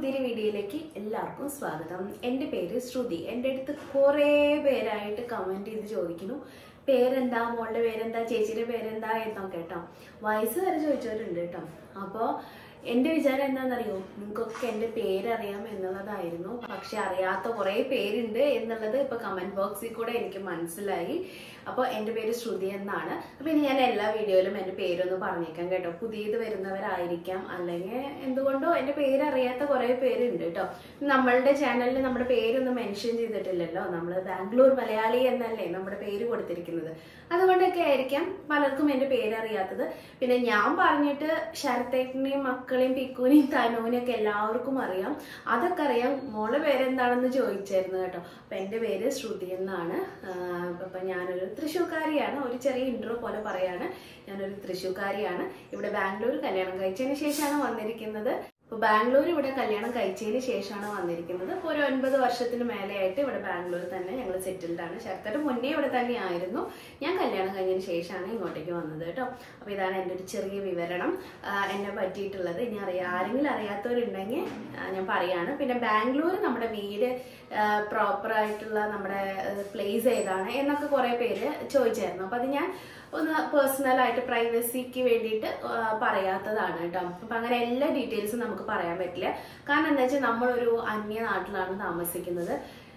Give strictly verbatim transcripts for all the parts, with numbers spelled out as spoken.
പുതിയൊരു വീഡിയോയിലേക്ക് എല്ലാവർക്കും സ്വാഗതം. എൻ്റെ പേര് ശ്രുതി. എൻ്റെ അടുത്ത് കുറേ പേരായിട്ട് കമൻറ്റ് ചെയ്ത് ചോദിക്കുന്നു, പേരെന്താ, മോളുടെ പേരെന്താ, ചേച്ചിയുടെ പേരെന്താ എന്നൊക്കെ കേട്ടോ. വയസ്സ് വരെ ചോദിച്ചവരുണ്ട് കേട്ടോ. അപ്പോൾ എൻ്റെ വിചാരം എന്താണെന്നറിയോ, നിങ്ങൾക്കൊക്കെ എൻ്റെ പേരറിയാം എന്നുള്ളതായിരുന്നു. പക്ഷെ അറിയാത്ത കുറേ പേരുണ്ട് എന്നുള്ളത് ഇപ്പോൾ കമൻറ്റ് ബോക്സിൽ കൂടെ എനിക്ക് മനസ്സിലായി. അപ്പോൾ എൻ്റെ പേര് ശ്രുതി എന്നാണ്. അപ്പോൾ ഇനി ഞാൻ എല്ലാ വീഡിയോയിലും എൻ്റെ പേരൊന്ന് പറഞ്ഞേക്കാം കേട്ടോ. പുതിയത് വരുന്നവരായിരിക്കാം, അല്ലെങ്കിൽ എന്തുകൊണ്ടോ എൻ്റെ പേരറിയാത്ത കുറേ പേരുണ്ട് കേട്ടോ. നമ്മളുടെ ചാനലിൽ നമ്മുടെ പേരൊന്നും മെൻഷൻ ചെയ്തിട്ടില്ലല്ലോ. നമ്മൾ ബാംഗ്ലൂർ മലയാളി എന്നല്ലേ നമ്മുടെ പേര് കൊടുത്തിരിക്കുന്നത്. അതുകൊണ്ടൊക്കെ ആയിരിക്കാം പലർക്കും എൻ്റെ പേരറിയാത്തത്. പിന്നെ ഞാൻ പറഞ്ഞിട്ട് ശരത്തേട്ടനെയും മക്കളെയും പിക്കുവിനെയും തനുവിനെയും ഒക്കെ എല്ലാവർക്കും അറിയാം. അതൊക്കെ അറിയാം. മോളുടെ പേരെന്താണെന്ന് ചോദിച്ചായിരുന്നു കേട്ടോ. അപ്പം എൻ്റെ പേര് ശ്രുതി എന്നാണ്. അപ്പം ഞാനൊരു തൃശ്ശൂർക്കാരിയാണ്. ഒരു ചെറിയ ഇൻട്രോ പോലെ പറയാണ്, ഞാനൊരു തൃശ്ശൂർക്കാരിയാണ്. ഇവിടെ ബാംഗ്ലൂർ കല്യാണം കഴിച്ചതിന് ശേഷമാണ് വന്നിരിക്കുന്നത്. ഇപ്പോൾ ബാംഗ്ലൂർ ഇവിടെ കല്യാണം കഴിച്ചതിന് ശേഷമാണ് വന്നിരിക്കുന്നത്. ഇപ്പോൾ ഒരു ഒൻപത് വർഷത്തിന് മേലെയായിട്ട് ഇവിടെ ബാംഗ്ലൂർ തന്നെ ഞങ്ങൾ സെറ്റിൽഡ് ആണ്. ശരത്തേട്ടൻ മുന്നേ ഇവിടെ തന്നെ ആയിരുന്നു. ഞാൻ കല്യാണം കഴിഞ്ഞതിന് ശേഷമാണ് ഇങ്ങോട്ടേക്ക് വന്നത് കേട്ടോ. അപ്പോൾ ഇതാണ് എൻ്റെ ഒരു ചെറിയ വിവരണം എന്നെ പറ്റിയിട്ടുള്ളത്. ഇനി അറിയാം, ആരെങ്കിലും അറിയാത്തവരുണ്ടെങ്കിൽ ഞാൻ പറയാണ്. പിന്നെ ബാംഗ്ലൂർ നമ്മുടെ വീട് പ്രോപ്പറായിട്ടുള്ള നമ്മുടെ പ്ലേസ് ഏതാണ് എന്നൊക്കെ കുറേ പേര് ചോദിച്ചായിരുന്നു. അപ്പോൾ അത് ഞാൻ ഒന്ന് പേഴ്സണലായിട്ട് പ്രൈവസിക്ക് വേണ്ടിയിട്ട് പറയാത്തതാണ് കേട്ടോ. അപ്പം അങ്ങനെ എല്ലാ ഡീറ്റെയിൽസും നമുക്ക് പറയാൻ പറ്റില്ല. കാരണം എന്താ വെച്ചാൽ നമ്മളൊരു അന്യ നാട്ടിലാണ് താമസിക്കുന്നത്.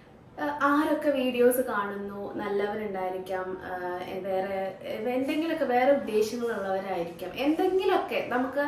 ആരൊക്കെ വീഡിയോസ് കാണുന്നു, നല്ലവരുണ്ടായിരിക്കാം, വേറെ എന്തെങ്കിലുമൊക്കെ വേറെ ഉദ്ദേശങ്ങളുള്ളവരായിരിക്കാം. എന്തെങ്കിലുമൊക്കെ നമുക്ക്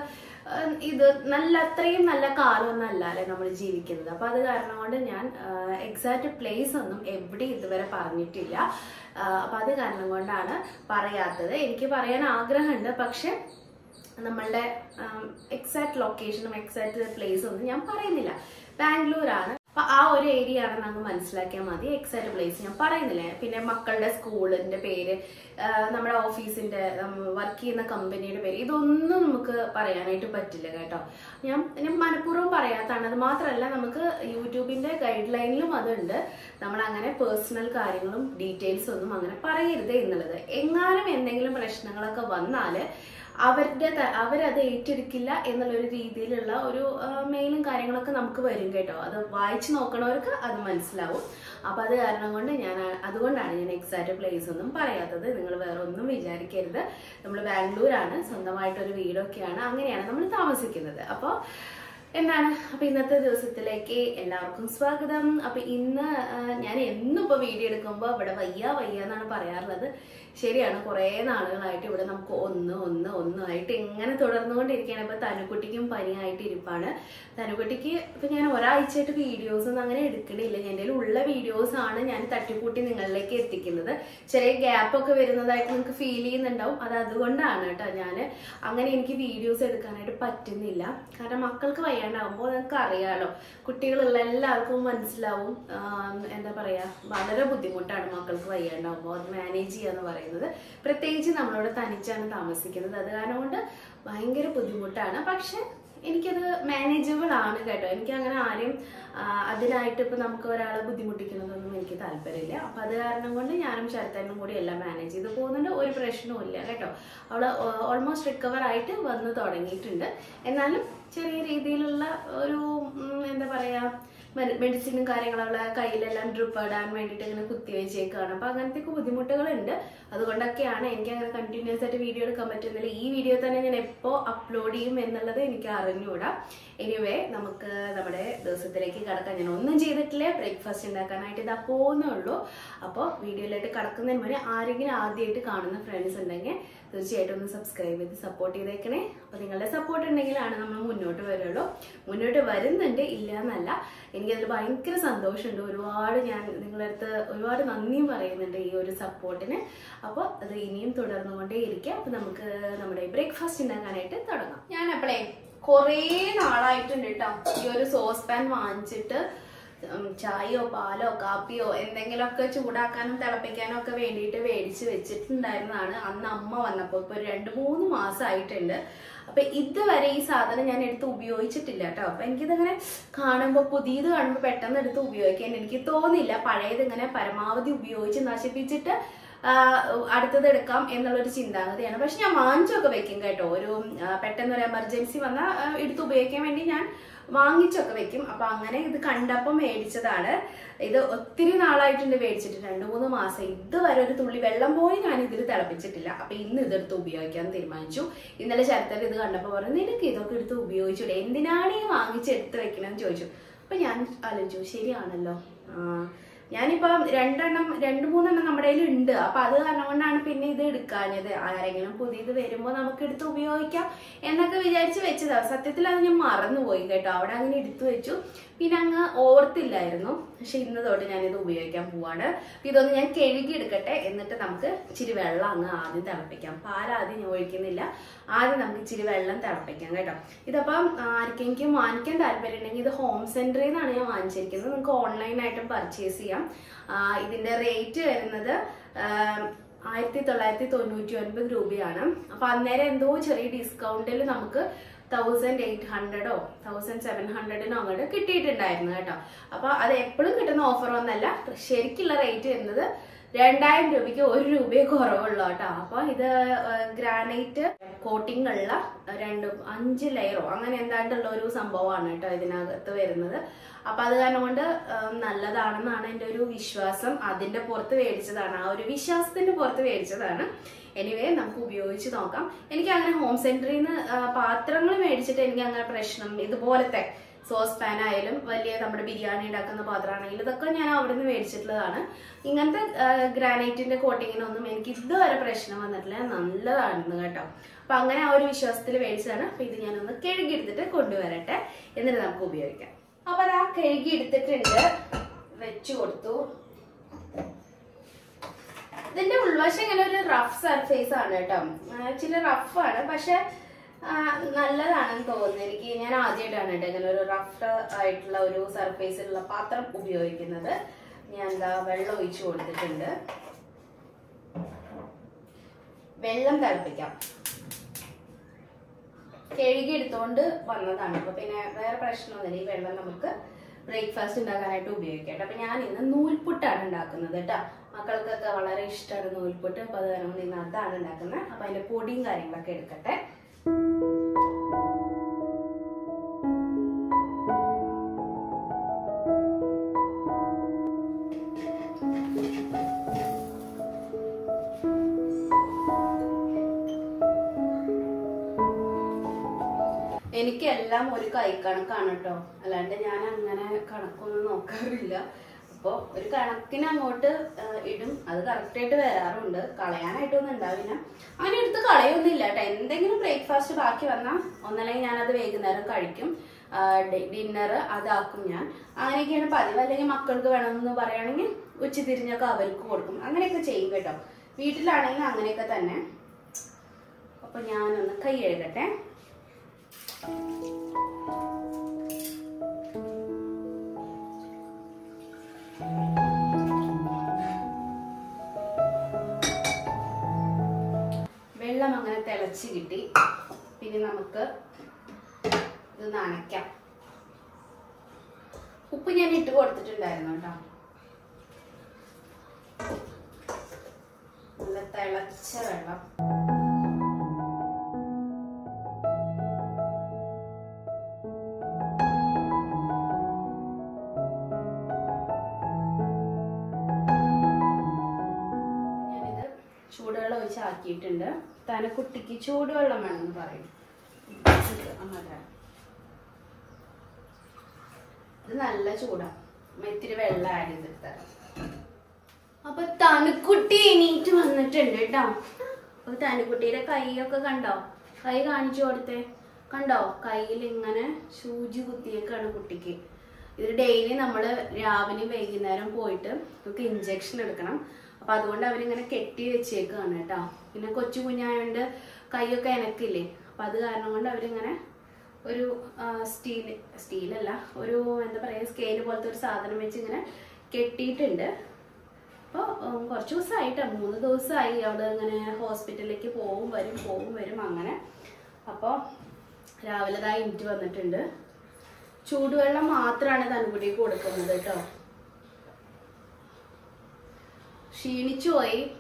ഇത് നല്ല അത്രയും നല്ല കാലമൊന്നും അല്ല അല്ലെ നമ്മൾ ജീവിക്കുന്നത്. അപ്പൊ അത് കാരണം കൊണ്ട് ഞാൻ എക്സാക്ട് പ്ലേസ് ഒന്നും എവിടെ ഇതുവരെ പറഞ്ഞിട്ടില്ല. അപ്പൊ അത് കാരണം കൊണ്ടാണ് പറയാത്തത്. എനിക്ക് പറയാൻ ആഗ്രഹമുണ്ട്, പക്ഷെ നമ്മളുടെ എക്സാക്ട് ലൊക്കേഷനും എക്സാക്ട് പ്ലേസും ഒന്നും ഞാൻ പറയുന്നില്ല. ബാംഗ്ലൂരാണ്. അപ്പൊ ആ ഒരു ഏരിയ ആണെന്ന് അങ്ങ് മനസ്സിലാക്കിയാൽ മതി. എക്സാക്ട് പ്ലേസ് ഞാൻ പറയുന്നില്ല. പിന്നെ മക്കളുടെ സ്കൂളിന്റെ പേര്, നമ്മുടെ ഓഫീസിന്റെ വർക്ക് ചെയ്യുന്ന കമ്പനിയുടെ പേര്, ഇതൊന്നും നമുക്ക് പറയാനായിട്ട് പറ്റില്ല കേട്ടോ. ഞാൻ ഞാൻ മനഃപൂർവ്വം പറയാത്തതാണ്. അത് മാത്രമല്ല, നമുക്ക് യൂട്യൂബിന്റെ ഗൈഡ് ലൈനിലും അതുണ്ട്, നമ്മൾ അങ്ങനെ പേഴ്സണൽ കാര്യങ്ങളും ഡീറ്റെയിൽസ് ഒന്നും അങ്ങനെ പറയരുത് എന്നുള്ളത്. എങ്ങാനും എന്തെങ്കിലും പ്രശ്നങ്ങളൊക്കെ വന്നാല് അവരുടെ അവരത് ഏറ്റെടുക്കില്ല എന്നുള്ളൊരു രീതിയിലുള്ള ഒരു മെയിലും കാര്യങ്ങളൊക്കെ നമുക്ക് വരും കേട്ടോ. അത് വായിച്ചു നോക്കണവർക്ക് അത് മനസ്സിലാവും. അപ്പൊ അത് കാരണം കൊണ്ട് ഞാൻ അതുകൊണ്ടാണ് ഞാൻ എക്സാക്ട് പ്ലേസ് ഒന്നും പറയാത്തത്. നിങ്ങൾ വേറെ ഒന്നും വിചാരിക്കരുത്. നമ്മൾ ബാംഗ്ലൂരാണ്, സ്വന്തമായിട്ടൊരു വീടൊക്കെയാണ്, അങ്ങനെയാണ് നമ്മൾ താമസിക്കുന്നത്. അപ്പോൾ എന്താണ്, അപ്പൊ ഇന്നത്തെ ദിവസത്തിലേക്ക് എല്ലാവർക്കും സ്വാഗതം. അപ്പൊ ഇന്ന് ഞാൻ എന്നും ഇപ്പൊ വീഡിയോ എടുക്കുമ്പോ ഇവിടെ വയ്യ വയ്യ എന്നാണ് പറയാറുള്ളത്. ശരിയാണ്, കുറെ നാളുകളായിട്ട് ഇവിടെ നമുക്ക് ഒന്ന് ഒന്ന് ഒന്നായിട്ട് ഇങ്ങനെ തുടർന്നുകൊണ്ടിരിക്കുകയാണ്. ഇപ്പൊ തനുക്കുട്ടിക്കും പനിയായിട്ട് ഇരിപ്പാണ്. തനുക്കുട്ടിക്ക് ഇപ്പൊ ഞാൻ ഒരാഴ്ചയായിട്ട് വീഡിയോസ് ഒന്നും അങ്ങനെ എടുക്കണില്ല. എൻ്റെ ഉള്ള വീഡിയോസ് ആണ് ഞാൻ തട്ടിക്കൂട്ടി നിങ്ങളിലേക്ക് എത്തിക്കുന്നത്. ചെറിയ ഗ്യാപ്പ് ഒക്കെ വരുന്നതായിട്ട് നിങ്ങൾക്ക് ഫീൽ ചെയ്യുന്നുണ്ടാവും. അത് അതുകൊണ്ടാണ് കേട്ടോ. ഞാൻ അങ്ങനെ എനിക്ക് വീഡിയോസ് എടുക്കാനായിട്ട് പറ്റുന്നില്ല. കാരണം മക്കൾക്ക് വയ്യാണ്ടാവുമ്പോൾ നിങ്ങൾക്ക് അറിയാലോ, കുട്ടികളുള്ള എല്ലാവർക്കും മനസ്സിലാവും. എന്താ പറയാ, വളരെ ബുദ്ധിമുട്ടാണ് മക്കൾക്ക് വയ്യാണ്ടാവുമ്പോൾ അത് മാനേജ് ചെയ്യാന്ന് പറയുന്നത്. പ്രത്യേകിച്ച് നമ്മളിവിടെ തനിച്ചാണ് താമസിക്കുന്നത്. അത് കാരണം കൊണ്ട് ഭയങ്കര ബുദ്ധിമുട്ടാണ്. പക്ഷെ എനിക്കത് മാനേജബിൾ ആണ് കേട്ടോ. എനിക്ക് അങ്ങനെ ആരെയും അതിനായിട്ട് ഇപ്പൊ നമുക്ക് ഒരാളെ ബുദ്ധിമുട്ടിക്കുന്നതൊന്നും എനിക്ക് താല്പര്യമില്ല. അപ്പൊ അത് കാരണം കൊണ്ട് ഞാനും ശരത്തേനും കൂടി എല്ലാം മാനേജ് ചെയ്ത് പോകുന്നുണ്ട്. ഒരു പ്രശ്നവും ഇല്ല കേട്ടോ. അവള് ഓൾമോസ്റ്റ് റിക്കവർ ആയിട്ട് വന്ന് തുടങ്ങിയിട്ടുണ്ട്. എന്നാലും ചെറിയ രീതിയിലുള്ള ഒരു എന്താ പറയാ, മെഡിസിനും കാര്യങ്ങളുള്ള കയ്യിലെല്ലാം ഡ്രിപ്പ് ഇടാൻ വേണ്ടിയിട്ട് ഇങ്ങനെ കുത്തി വെച്ചേക്കാണ്. അപ്പൊ അങ്ങനത്തെയൊക്കെ ബുദ്ധിമുട്ടുകളുണ്ട്. അതുകൊണ്ടൊക്കെയാണ് എനിക്ക് അങ്ങനെ കണ്ടിന്യൂസ് ആയിട്ട് വീഡിയോ എടുക്കാൻ പറ്റുന്നില്ല. ഈ വീഡിയോ തന്നെ ഞാൻ എപ്പോൾ അപ്ലോഡ് ചെയ്യും എന്നുള്ളത് എനിക്ക് അറിഞ്ഞുകൂടാ. എനിവേ, നമുക്ക് നമ്മുടെ ദിവസത്തിലേക്ക് കടക്കാൻ ഞാൻ ഒന്നും ചെയ്തിട്ടില്ല. ബ്രേക്ക്ഫാസ്റ്റ് ഉണ്ടാക്കാനായിട്ട് ഇതാ പോകുന്നേ ഉള്ളൂ. അപ്പോൾ വീഡിയോയിലായിട്ട് കടക്കുന്നതിന് മുന്നേ ആരെങ്കിലും ആദ്യമായിട്ട് കാണുന്ന ഫ്രണ്ട്സ് ഉണ്ടെങ്കിൽ തീർച്ചയായിട്ടും ഒന്ന് സബ്സ്ക്രൈബ് ചെയ്ത് സപ്പോർട്ട് ചെയ്തേക്കണേ. അപ്പോൾ നിങ്ങളുടെ സപ്പോർട്ട് ഉണ്ടെങ്കിലാണ് നമ്മൾ മുന്നോട്ട് വരുള്ളൂ. മുന്നോട്ട് വരുന്നുണ്ട്, ഇല്ല എന്നല്ല. എനിക്കതിൽ ഭയങ്കര സന്തോഷമുണ്ട്. ഒരുപാട് ഞാൻ നിങ്ങളുടെ അടുത്ത് ഒരുപാട് നന്ദിയും പറയുന്നുണ്ട് ഈ ഒരു സപ്പോർട്ടിന്. അപ്പോൾ അത് ഇനിയും തുടർന്നുകൊണ്ടേ ഇരിക്കാം. അപ്പോൾ നമുക്ക് നമ്മുടെ ബ്രേക്ക്ഫാസ്റ്റ് ഉണ്ടാക്കാനായിട്ട് തുടങ്ങാം. ഞാൻ അപ്പോഴേ കുറേ നാളായിട്ടുണ്ട് കേട്ടോ ഈ ഒരു സോസ് പാൻ വാങ്ങിച്ചിട്ട് ചായയോ പാലോ കാപ്പിയോ എന്തെങ്കിലുമൊക്കെ ചൂടാക്കാനും തിളപ്പിക്കാനും ഒക്കെ വേണ്ടിയിട്ട് മേടിച്ച് വെച്ചിട്ടുണ്ടായിരുന്നതാണ് അന്ന് അമ്മ വന്നപ്പോൾ. ഇപ്പൊ ഒരു രണ്ട് മൂന്ന് മാസമായിട്ടുണ്ട്. അപ്പൊ ഇതുവരെ ഈ സാധനം ഞാൻ എടുത്ത് ഉപയോഗിച്ചിട്ടില്ല കേട്ടോ. അപ്പൊ എനിക്കിതങ്ങനെ കാണുമ്പോൾ, പുതിയത് കാണുമ്പോൾ പെട്ടെന്ന് എടുത്ത് ഉപയോഗിക്കാൻ എനിക്ക് തോന്നില്ല. പഴയത് ഇങ്ങനെ പരമാവധി ഉപയോഗിച്ച് നശിപ്പിച്ചിട്ട് അടുത്തത് എടുക്കാം എന്നുള്ളൊരു ചിന്താഗതിയാണ്. പക്ഷെ ഞാൻ വാങ്ങിച്ചൊക്കെ വെക്കും കേട്ടോ. ഒരു പെട്ടെന്ന് ഒരു എമർജൻസി വന്നാൽ എടുത്ത് ഉപയോഗിക്കാൻ വേണ്ടി ഞാൻ വാങ്ങിച്ചൊക്കെ വെക്കും. അപ്പൊ അങ്ങനെ ഇത് കണ്ടപ്പോൾ മേടിച്ചതാണ്. ഇത് ഒത്തിരി നാളായിട്ടുണ്ട് മേടിച്ചിട്ട്, രണ്ടു മൂന്ന് മാസം. ഇതുവരെ ഒരു തുള്ളി വെള്ളം പോയി ഞാൻ ഇതിൽ തിളപ്പിച്ചിട്ടില്ല. അപ്പൊ ഇന്ന് ഇതെടുത്ത് ഉപയോഗിക്കാൻ തീരുമാനിച്ചു. ഇന്നലെ ശരത്തൽ ഇത് കണ്ടപ്പോൾ പറഞ്ഞു, നിനക്ക് ഇതൊക്കെ എടുത്ത് ഉപയോഗിച്ചൂടെ, എന്തിനാണ് ഈ വാങ്ങിച്ചെടുത്ത് വെക്കണമെന്ന് ചോദിച്ചു. അപ്പൊ ഞാൻ ആലോചിച്ചു, ശരിയാണല്ലോ, ഞാനിപ്പോ രണ്ടെണ്ണം രണ്ട് മൂന്നെണ്ണം നമ്മുടെ കയ്യിൽ ഉണ്ട്. അപ്പൊ അത് കാരണം കൊണ്ടാണ് പിന്നെ ഇത് എടുക്കാഞ്ഞത്. ആരെങ്കിലും പുതിയത് വരുമ്പോ നമുക്ക് എടുത്ത് ഉപയോഗിക്കാം എന്നൊക്കെ വിചാരിച്ച് വെച്ചതാ. സത്യത്തിൽ അത് ഞാൻ മറന്നുപോയി കേട്ടോ. അവിടെ അങ്ങനെ എടുത്തു വെച്ചു, പിന്നെ അങ്ങ് ഓർത്തില്ലായിരുന്നു. പക്ഷെ ഇന്ന് തൊട്ട് ഞാനിത് ഉപയോഗിക്കാൻ പോവാണ്. ഇതൊന്ന് ഞാൻ കഴുകി എടുക്കട്ടെ, എന്നിട്ട് നമുക്ക് ഇച്ചിരി വെള്ളം അങ്ങ് ആദ്യം തിളപ്പിക്കാം. പാലാദ്യം ഞാൻ ഒഴിക്കുന്നില്ല, ആദ്യം നമുക്ക് ഇച്ചിരി വെള്ളം തിളപ്പിക്കാം കേട്ടോ. ഇതപ്പം ആർക്കെങ്കിലും വാങ്ങിക്കാൻ താല്പര്യം ഉണ്ടെങ്കിൽ ഇത് ഹോം സെന്ററിൽ നിന്നാണ് ഞാൻ വാങ്ങിച്ചിരിക്കുന്നത്. നിങ്ങൾക്ക് ഓൺലൈനായിട്ടും പർച്ചേസ് ചെയ്യാം. ഇതിന്റെ റേറ്റ് വരുന്നത് ആയിരത്തി തൊള്ളായിരത്തി തൊണ്ണൂറ്റി ഒൻപത് രൂപയാണ്. അപ്പൊ അന്നേരം എന്തോ ചെറിയ ഡിസ്കൗണ്ടിൽ നമുക്ക് തൗസൻഡ് എയ്റ്റ് ഹൺഡ്രഡോ തൗസൻഡ് സെവൻ ഹൺഡ്രഡിനോ അങ്ങോട്ട് കിട്ടിയിട്ടുണ്ടായിരുന്നു കേട്ടോ. അപ്പൊ അത് എപ്പോഴും കിട്ടുന്ന ഓഫർ ഒന്നല്ല. ശരിക്കുള്ള റേറ്റ് വരുന്നത് രണ്ടായിരം രൂപയ്ക്ക് ഒരു രൂപയെ കുറവുള്ളൂ കേട്ടോ. അപ്പൊ ഇത് ഗ്രാനൈറ്റ് കോട്ടിംഗ് ഉള്ള രണ്ട് അഞ്ച് ലെയറോ അങ്ങനെ എന്താണ്ടുള്ള ഒരു സംഭവമാണ് കേട്ടോ ഇതിനകത്ത് വരുന്നത്. അപ്പൊ അത് കാരണം കൊണ്ട് നല്ലതാണെന്നാണ് എൻ്റെ ഒരു വിശ്വാസം. അതിന്റെ പുറത്ത് മേടിച്ചതാണ്, ആ ഒരു വിശ്വാസത്തിന്റെ പുറത്ത് മേടിച്ചതാണ്. എനിവേ നമുക്ക് ഉപയോഗിച്ച് നോക്കാം. എനിക്ക് അങ്ങനെ ഹോം സെന്ററിൽ നിന്ന് പാത്രങ്ങൾ മേടിച്ചിട്ട് എനിക്ക് അങ്ങനെ പ്രശ്നം, ഇതുപോലത്തെ സോസ് പാൻ ആയാലും വലിയ നമ്മുടെ ബിരിയാണി ഉണ്ടാക്കുന്ന പാത്രമാണെങ്കിലും ഇതൊക്കെ ഞാൻ അവിടെ നിന്ന് മേടിച്ചിട്ടുള്ളതാണ്. ഇങ്ങനത്തെ ഗ്രാനൈറ്റിന്റെ കോട്ടിങ്ങിനൊന്നും എനിക്ക് ഇതുവരെ പ്രശ്നം വന്നിട്ടില്ല, നല്ലതാണെന്ന് കേട്ടോ. അപ്പൊ അങ്ങനെ ആ ഒരു വിശ്വാസത്തിൽ മേടിച്ചതാണ്. അപ്പൊ ഇത് ഞാനൊന്ന് കഴുകി എടുത്തിട്ട് കൊണ്ടുവരട്ടെ, എന്നിട്ട് നമുക്ക് ഉപയോഗിക്കാം. അപ്പൊ അതാ കഴുകി എടുത്തിട്ടുണ്ട്, വെച്ചു കൊടുത്തു. ഇതിന്റെ ഉൾവശം ഇങ്ങനെ ഒരു റഫ് സർഫേസ് ആണ് കേട്ടോ, ചില റഫാണ്, പക്ഷെ നല്ലതാണെന്ന് തോന്നുന്നു എനിക്ക്. ഞാൻ ആദ്യമായിട്ടാണ് കേട്ടോ ഇങ്ങനെ ഒരു റഫ് ആയിട്ടുള്ള ഒരു സർഫേസിലുള്ള പാത്രം ഉപയോഗിക്കുന്നത്. ഞാൻ എന്താ വെള്ളം ഒഴിച്ചു കൊടുത്തിട്ടുണ്ട്. വെള്ളം തിളപ്പിക്കാം. കഴുകി എടുത്തോണ്ട് വന്നതാണ്. അപ്പൊ പിന്നെ വേറെ പ്രശ്നമൊന്നുമില്ല. ഈ വെള്ളം നമുക്ക് ബ്രേക്ക്ഫാസ്റ്റ് ഉണ്ടാക്കാനായിട്ട് ഉപയോഗിക്കാം. അപ്പൊ ഞാൻ ഇന്ന് നൂൽപുട്ടാണ് ഉണ്ടാക്കുന്നത് കേട്ടോ. മക്കൾക്കൊക്കെ വളരെ ഇഷ്ടമാണ് നൂൽപുട്ട്. അപ്പൊ അത് കാരണം ഇന്ന് അതാണ് ഉണ്ടാക്കുന്നത്. അപ്പൊ അതിന്റെ പൊടിയും കാര്യങ്ങളൊക്കെ എടുക്കട്ടെ. എനിക്കെല്ലാം ഒരു കൈക്കണക്കാണ് കേട്ടോ, അല്ലാണ്ട് ഞാൻ അങ്ങനെ കണക്കൊന്നും നോക്കാറില്ല. അപ്പോൾ ഒരു കണക്കിന് അങ്ങോട്ട് ഇടും, അത് കറക്റ്റായിട്ട് വരാറുണ്ട്. കളയാനായിട്ടൊന്നും ഉണ്ടാവില്ല, അങ്ങനെ എടുത്ത് കളയൊന്നുമില്ല കേട്ടോ. എന്തെങ്കിലും ബ്രേക്ക്ഫാസ്റ്റ് ബാക്കി വന്നാൽ ഒന്നല്ലെങ്കിൽ ഞാനത് വൈകുന്നേരം കഴിക്കും, ഡിന്നർ അതാക്കും ഞാൻ. അങ്ങനെയൊക്കെയാണ് പതിവ്. അല്ലെങ്കിൽ മക്കൾക്ക് വേണമെന്ന് പറയുകയാണെങ്കിൽ ഉച്ചതിരിഞ്ഞൊക്കെ അവർക്ക് കൊടുക്കും, അങ്ങനെയൊക്കെ ചെയ്യും കേട്ടോ. വീട്ടിലാണെങ്കിൽ അങ്ങനെയൊക്കെ തന്നെ. അപ്പൊ ഞാനൊന്ന് കൈ കഴുകട്ടെ. വെള്ളം അങ്ങനെ തിളച്ച് കിട്ടി. പിന്നെ നമുക്ക് ഇത് നനയ്ക്കാം. ഉപ്പ് ഞാൻ ഇട്ട് കൊടുത്തിട്ടുണ്ടായിരുന്നു കേട്ടോ. നല്ല തിളച്ച വെള്ളം. ചൂടുവെള്ളം ഒഴിച്ച് ആക്കിയിട്ടുണ്ട്. തനക്കുട്ടിക്ക് ചൂടുവെള്ളം വേണമെന്ന് പറയും. ഇത് നല്ല ചൂടാണ്. ഇത്തിരി വെള്ളം ആഡ് ചെയ്തിട്ട്. അപ്പൊ തനുക്കുട്ടി എണീറ്റ് വന്നിട്ടുണ്ട് കേട്ടോ. അപ്പൊ തനുക്കുട്ടിയുടെ കൈയൊക്കെ കണ്ടോ? കൈ കാണിച്ചു കൊടുത്തേ. കണ്ടോ? കയ്യിൽ ഇങ്ങനെ സൂചി കുത്തിയേക്കാണ് കുട്ടിക്ക്. ഇത് ഡെയിലി നമ്മള് രാവിലെ വൈകുന്നേരം പോയിട്ട് നമുക്ക് ഇഞ്ചക്ഷൻ എടുക്കണം. അപ്പൊ അതുകൊണ്ട് അവരിങ്ങനെ കെട്ടി വെച്ചേക്കാണ് കേട്ടോ. പിന്നെ കൊച്ചു കുഞ്ഞായോണ്ട് കൈയൊക്കെ എനക്കില്ലേ, അപ്പൊ അത് കാരണം കൊണ്ട് അവരിങ്ങനെ ഒരു സ്റ്റീല് സ്റ്റീലല്ല ഒരു എന്താ പറയാ സ്കെയില് പോലത്തെ ഒരു സാധനം വെച്ച് ഇങ്ങനെ കെട്ടിയിട്ടുണ്ട്. അപ്പോൾ കുറച്ച് ദിവസമായിട്ടാ, മൂന്ന് ദിവസമായി അവിടെ ഇങ്ങനെ ഹോസ്പിറ്റലിലേക്ക് പോവും വരും പോവും വരും അങ്ങനെ. അപ്പോൾ രാവിലെ ദാ ഇൻറ്റ് വന്നിട്ടുണ്ട്. ചൂടുവെള്ളം മാത്രമാണ് തനുകുട്ടിക്ക് കൊടുക്കുന്നത് കേട്ടോ. ക്ഷീണിച്ചു പോയി.